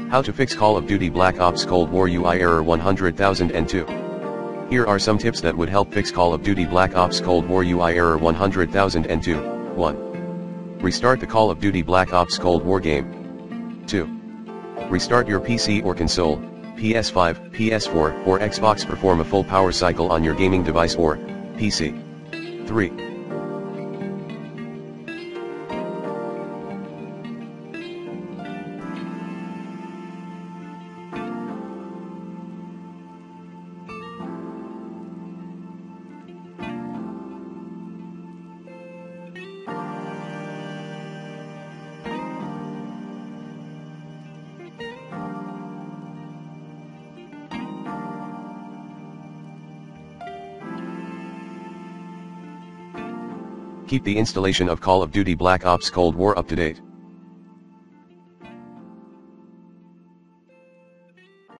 How to fix Call of Duty Black Ops Cold War UI error 100,002. Here are some tips that would help fix Call of Duty Black Ops Cold War UI error 100,002. 1. Restart the Call of Duty Black Ops Cold War game. 2. Restart your PC or console, PS5, PS4, or Xbox. Perform a full power cycle on your gaming device or PC. 3. Keep the installation of Call of Duty Black Ops Cold War up to date.